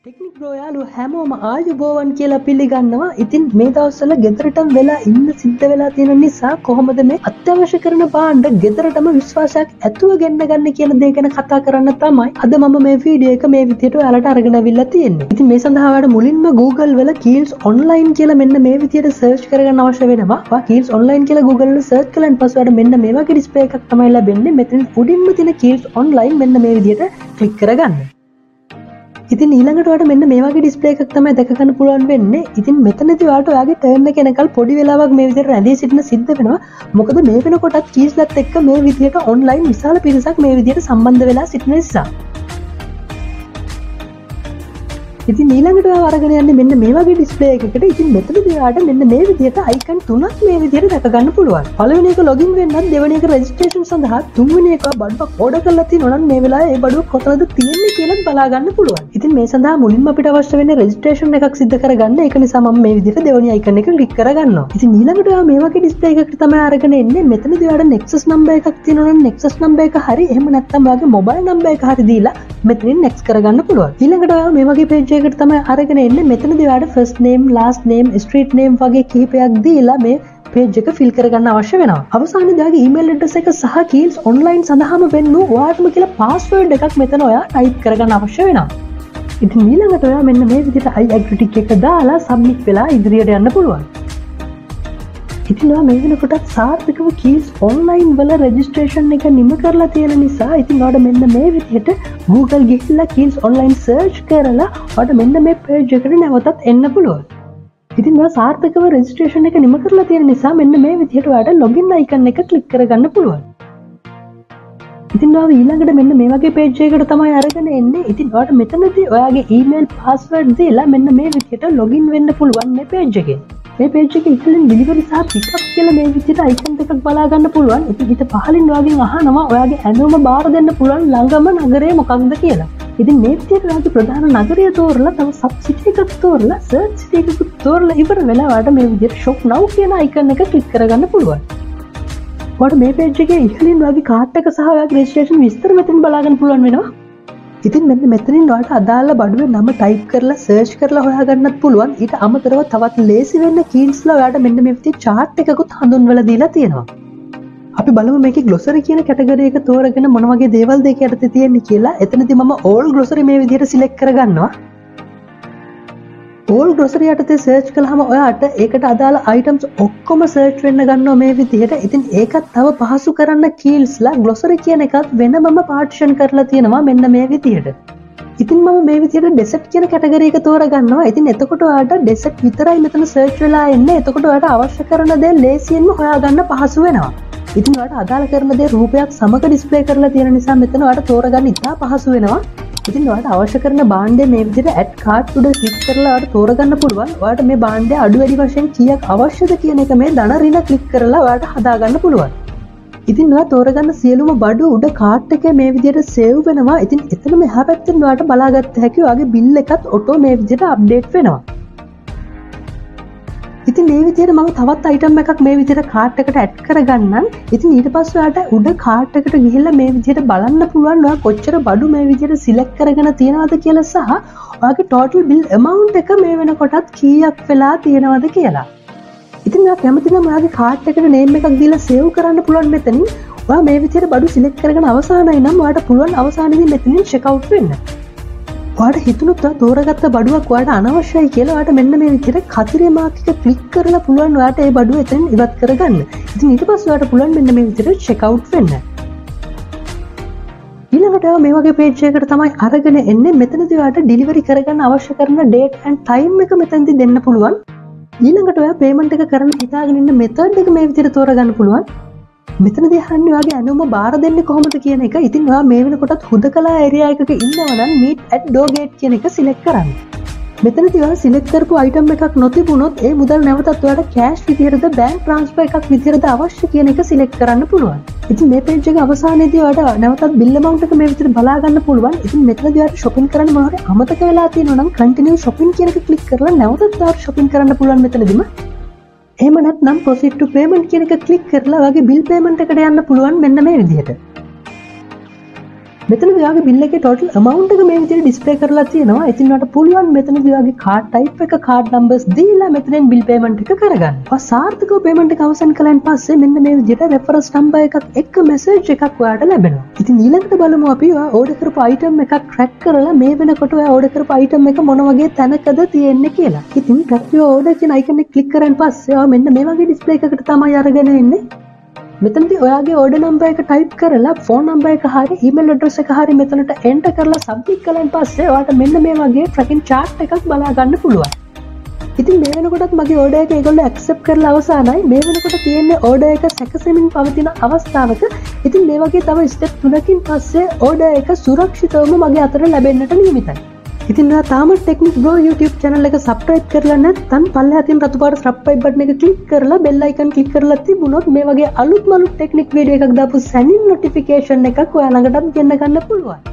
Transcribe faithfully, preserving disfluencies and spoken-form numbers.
Technique bro යාළුවෝ හැමෝම ආයුබෝවන් කියලා පිළිගන්නවා. ඉතින් මේ දවස්වල ගෙදරටම වෙලා ඉන්න සිද්ධ වෙලා තියෙන නිසා කොහොමද මේ අත්‍යවශ්‍ය කරන භාණ්ඩ ගෙදරටම විශ්වාසයක් ඇතුව ගෙන්න ගන්න කියන දේ ගැන කතා කරන්න තමයි අද මම මේ වීඩියෝ එක මේ විදියට ඔයාලට අරගෙන අවිල්ලා තියෙන්නේ. ඉතින් මේ සඳහා ඔයාලට මුලින්ම Google වල keells online කියලා මෙන්න මේ විදියට search කරගන්න අවශ්‍ය වෙනවා. ඔයා keells online කියලා Google වල search කළාන් පස්සේ ඔයාලට මෙන්න මේ වගේ display එකක් තමයි ලැබෙන්නේ. මෙතන උඩින්ම තියෙන keells online මෙන්න මේ විදියට click කරගන්න. ඉතින් ඊළඟට ඔයාලට මෙන්න මේ වගේ ඩිස්ප්ලේ එකක් තමයි දැක ගන්න පුළුවන් වෙන්නේ. ඉතින් මෙතනදී ඔයාලට ඔයාගේ ටර්න් එක එනකල් පොඩි වෙලාවක් මේ විදිහට රැඳී සිටින සිද්ධ වෙනවා. මොකද මේ වෙනකොටත් කීස්ලත් එක්ක මේ විදිහට ඔන්ලයින් විශාල පිරිසක් මේ විදිහට සම්බන්ධ වෙලා සිටින නිසා. ඉතින් ඊළඟට ඔයාව අරගෙන යන්නේ මෙන්න මේ වගේ ඩිස්ප්ලේ එකකට. ඉතින් මෙතනදී ඔයාලට මෙන්න මේ විදිහට අයිකන් තුනක් මේ විදිහට දැක ගන්න පුළුවන්. පළවෙනි එක ලොගින් වෙන්නත්, දෙවෙනි එක රෙජිස්ට්‍රේෂන් සඳහා, තුන්වෙනි එක බඩුවක් ඕඩර් කරලා තියෙනවා නම් මේ වෙලාවේ ඒ බඩුව කොතනද තියෙන්නේ කියලා බලා ගන්න පුළුවන්. ඉතින් මේ සඳහා මුලින්ම අපිට අවශ්‍ය වෙන්නේ රෙජිස්ට්‍රේෂන් එකක් සිදු කරගන්න. ඒක නිසා මම මේ විදිහට දෙවෙනි අයිකන් එක ක්ලික් කරගන්නවා. ඉතින් ඊළඟට ඔයා මේ වගේ ඩිස්ප්ලේ එකකට තමයි අරගෙන එන්නේ. මෙතනදී ඔයාලට නෙක්සස් නම්බර් එකක් තියෙනවා නම් නෙක්සස් නම්බර් එක හරි, එහෙම නැත්නම් ඔයාගේ මොබයිල් නම්බර් එක හරි දීලා මෙතනින් නෙක්ස්ට් කරගන්න පුළුවන්. ඊළඟට ඔයා මේ වගේ පේජ් එකකට තමයි අරගෙන එන්නේ. මෙතනදී ඔයාලට first name, last name, street name වගේ කීපයක් දීලා මේ පේජ් එක ෆිල් කරගන්න අවශ්‍ය වෙනවා. අවසානයේදී ඔයාගේ ඊමේල් ඇඩ්‍රස් එක සහ keells online සඳහාම වෙන්නු ඔයාටම කියලා පාස්වර්ඩ් එකක් මෙතන ඔයා ටයිප් කරගන්න අවශ්‍ය වෙනවා. ඉතින් ඊළඟට ඔයා මෙන්න මේ විදිහට I agree ටික එක දාලා සබ්මිට් වෙලා ඉදිරියට යන්න පුළුවන්. ඉතින් ඔයා මේ වෙනකොටත් සාර්ථකව keells online වල රෙජිස්ට්‍රේෂන් එක නිම කරලා තියෙන නිසා ඉතින් ඔයාට මෙන්න මේ විදිහට Google ගිහිල්ලා keells online search කරලා ඔයාට මෙන්න මේ page එකට නැවතත් එන්න පුළුවන්. ඉතින් ඔයා සාර්ථකව රෙජිස්ට්‍රේෂන් එක නිම කරලා තියෙන නිසා මෙන්න මේ විදිහට ඔයාට login icon එක click කරගන්න පුළුවන්. ඉතින් ඔයා ඊළඟට මෙන්න මේ වගේ page එකකට තමයි අරගෙන එන්නේ. ඉතින් ඔයාට මෙතනදී ඔයාගේ email password දීලා මෙන්න මේ විදිහට login වෙන්න පුළුවන් මේ page එකෙන්. මේ page එකේ ඉතින් delivery සහ pick up කියලා මේ විදිහට icon එකක් බලා ගන්න පුළුවන්. ඉතින් ඊට පහලින් ඔයාගෙන් අහනවා ඔයාගේ ඇඳුම බාර දෙන්න පුළුවන් ළඟම නගරය මොකක්ද කියලා. ඉතින් මේ විදිහට ඔයාගේ ප්‍රධාන නගරය තෝරලා තව sub city එකක් තෝරලා search city එකක් තෝරලා ඉවර වෙලා ඔයාට මේ විදිහට shop now කියන icon එක click කරගන්න පුළුවන්. ඔයාට මේ page එකේ ඉහළින් ඔයාගේ cart එක සහ ඔයාගේ registration විස්තර මෙතන බලා ගන්න පුළුවන් වෙනවා. ඉතින් මෙන්න මෙතනින් ඔයාලට අදාළ බඩුවේ නම ටයිප් කරලා සර්ච් කරලා හොයාගන්නත් පුළුවන්. ඊට අමතරව තවත් ලේසි වෙන්න keellsලා ඔයාලට මෙන්න මේ විදිහේ chart එකකුත් හඳුන්වලා දීලා තියෙනවා. අපි බලමු මේකේ glossary කියන කැටගරි එක තෝරගෙන මොන වගේ දේවල්ද ඒක යටතේ තියෙන්නේ කියලා. එතනදී මම all glossary මේ විදිහට select කරගන්නවා. all glossary යටතේ search කළාම ඔයාට ඒකට අදාළ items ඔක්කොම search වෙන්න ගන්නවා මේ විදිහට. ඉතින් ඒකත් තව පහසු කරන්න keellsලා glossary කියන එකත් වෙනමම partition කරලා තියෙනවා මෙන්න මේ විදිහට. ඉතින් මම මේ විදිහට desert කියන කැටගරි එක තෝරගන්නවා. ඉතින් එතකොට ඔයාට desert විතරයි මෙතන search වෙලා එන්නේ. එතකොට ඔයාට අවශ්‍ය කරන දේ ලේසියෙන්ම හොයාගන්න පහසු වෙනවා. ඉතින් ඔයාට අදාළ කරන දේ රූපයක් සමග display කරලා තියෙන නිසා මෙතන ඔයාට තෝරගන්න ඉතා පහසු වෙනවා. ඉතින් ඔයාට අවශ්‍ය කරන භාණ්ඩය මේ විදිහට add cart උඩ click කරලා ඔයාට තෝරගන්න පුළුවන්. ඔයාට මේ භාණ්ඩය අඩු වැඩි වශයෙන් කීයක් අවශ්‍යද කියන එක මේ ධන ඍණ click කරලා ඔයාට හදාගන්න පුළුවන්. ඉතින් ඔයා තෝරගන්න සියලුම බඩු උඩ cart එකේ මේ විදිහට save වෙනවා. ඉතින් එතන මෙහා පැත්තෙන් ඔයාට බලාගත්ත හැකි ඔයාගේ bill එකත් auto මේ විදිහට update වෙනවා. ඉතින් මේ විදිහට මම තවත් item එකක් මේ විදිහට cart එකට add කරගන්නම්. ඉතින් ඊට පස්සේ ඔයාට උඩ cart එකට ගිහිල්ලා මේ විදිහට බලන්න පුළුවන් ඔයා කොච්චර බඩු මේ විදිහට select කරගෙන තියනවද කියලා සහ ඔයාගේ total bill amount එක මේ වෙනකොටත් කීයක් වෙලා තියෙනවද කියලා. ඉතින් ඔයා කැමති නම් ඔයාගේ cart එකට name එකක් දීලා save කරන්න පුළුවන් මෙතනින්. ඔයා මේ විදිහට බඩු select කරගෙන අවසానයි නම් ඔයාට පුළුවන් අවසානයේදී මෙතනින් check out වෙන්න. ඔයාට හිතුණොත් ඔයා තෝරගත්ත බඩුවක් ඔයාට අනවශ්‍යයි කියලා ඔයාට මෙන්න මේ විදිහට කතිරේ මාක් එක ක්ලික් කරලා පුළුවන් ඔයාට ඒ බඩුව එතනින් ඉවත් කරගන්න. ඉතින් ඊට පස්සේ ඔයාට පුළුවන් මෙන්න මේ විදිහට check out වෙන්න. ඊළඟට ඔයා මේ වගේ page එකකට තමයි අරගෙන එන්නේ. මෙතනදී ඔයාට delivery කරගන්න අවශ්‍ය කරන date and time එක මෙතනදී දෙන්න පුළුවන්. ඊළඟට ඔයා payment එක කරන්න හිතාගෙන ඉන්න method එක මේ විදිහට තෝරගන්න පුළුවන්. මෙතනදී අහන්නේ ඔයාගේ ඇනුම බාර දෙන්නේ කොහොමද කියන එක. ඉතින් ඔයා මේ වෙනකොටත් හුදකලා ඒරියා එකක ඉන්නවා නම් meet at door gate කියන එක select කරන්න. මෙතනදී ඔයා select කරපු item එකක් නොතිබුණොත් ඒ මුදල් නැවතත් ඔයාට cash විදිහටද bank transfer එකක් විදිහටද අවශ්‍ය කියන එක select කරන්න පුළුවන්. ඉතින් මේ page එක අවසානයේදී ඔයාට නැවතත් bill amount එක මේ විදිහට බලා ගන්න පුළුවන්. ඉතින් මෙතනදී ඔයාට shopping කරන්න මොනවාරි අමතක වෙලා තියෙනවා නම් continue shopping කියන එක click කරලා නැවතත් ඔයාට shopping කරන්න පුළුවන් මෙතනදීම. එහෙම නැත්නම් proceed to payment කියන එක click කරලා ඔයාගේ bill payment එකට යන්න පුළුවන් මෙන්න මේ විදිහට. මෙතනදී ඔයාගේ bill එකේ total amount එක මේ විදිහට display කරලා තියෙනවා. ඉතින් ඔයාලට පුළුවන් මෙතනදී ඔයාගේ card type එක card numbers දීලා මෙතනින් bill payment එක කරගන්න. ඔයා සාර්ථකව payment එක අවසන් කළාන් පස්සේ මෙන්න මේ විදිහට reference number එකක් එක්ක message එකක් ඔයාලට ලැබෙනවා. ඉතින් ඊළඟට බලමු අපි ඔයා order කරපු item එකක් track කරලා මේ වෙනකොට ඔයා order කරපු item එක මොන වගේ තැනකද තියෙන්නේ කියලා. ඉතින් track your order කියන icon එක click කරාන් පස්සේ ඔයා මෙන්න මේ වගේ display එකකට තමයි අරගෙන එන්නේ. මෙතනදී ඔයාගේ order number එක type කරලා phone number එක හරි email address එක හරි මෙතනට enter කරලා submit කළාන් පස්සේ ඔයාට මෙන්න මේ වගේ tracking chart එකක් බලා ගන්න පුළුවන්. ඉතින් මේ වෙනකොටත් මගේ order එක ඒගොල්ලෝ accept කරලා අවසానයි. මේ වෙනකොට තියෙන්නේ order එක සැකසෙමින් පවතින අවස්ථාවක. ඉතින් මේ වගේ තව step තුනකින් පස්සේ order එක සුරක්ෂිතවම මගේ අතට ලැබෙන්නට නියමිතයි. ඉතින් ඔයා තාමත් ටෙක්නික් බ්‍රෝ YouTube channel එක subscribe කරලා නැත්නම් පල්ලෙහා තියෙන රතු පාට subscribe button එක click කරලා bell icon click කරලා තිබුණොත් මේ වගේ අලුත් මලුත් ටෙක්නික් වීඩියෝ එකක් දාපු සැනින් notification එකක් ඔයා ළඟටත් ගෙන්න ගන්න පුළුවන්.